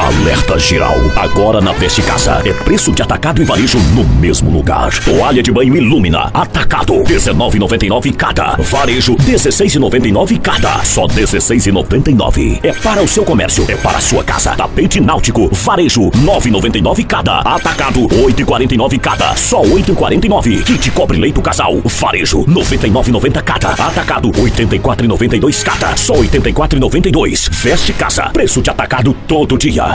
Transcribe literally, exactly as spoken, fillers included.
Alerta geral. Agora na Veste Casa. É preço de atacado e varejo no mesmo lugar. Toalha de banho Illumina. Atacado. dezenove e noventa e nove cada. Varejo. dezesseis e noventa e nove cada. Só dezesseis e noventa e nove. É para o seu comércio. É para a sua casa. Tapete náutico. Varejo. nove e noventa e nove cada. Atacado. oito e quarenta e nove cada. Só oito e quarenta e nove. Kit cobre leito casal. Varejo. noventa e nove e noventa cada. Atacado. oitenta e quatro e noventa e dois cada. Só oitenta e quatro e noventa e dois. Veste Casa. Preço de atacado todo dia.